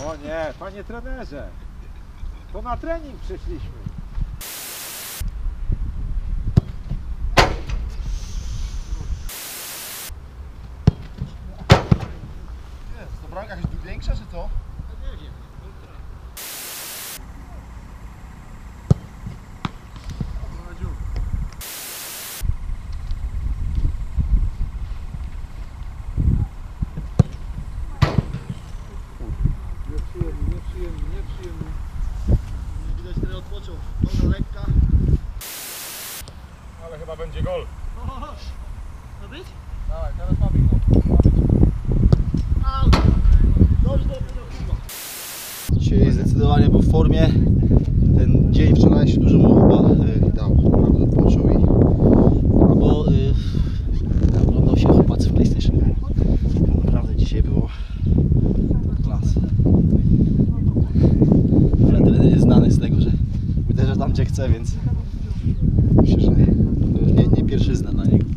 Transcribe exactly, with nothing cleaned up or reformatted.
O nie, panie trenerze, to na trening przyszliśmy. Jest, to bramka jakaś większa czy co? Nie wiem. Nieprzyjemny, nieprzyjemny, nieprzyjemny. Widać, tyle odpoczął. Noga lekka. Ale chyba będzie gol. Ma być? Dawaj, teraz ma być gol. Dobrze, dobrze, dobrze. Dzisiaj zdecydowanie był w formie. Ten dzień wczorajszy dużo mu chyba y, dał. Naprawdę odpoczął i albo y, oglądał się chłopacy w PlayStation. Naprawdę dzisiaj było klas. Ale trener jest znany z tego, że uderza tam gdzie chce, więc myślę, że nie, nie pierwszy zna na niego.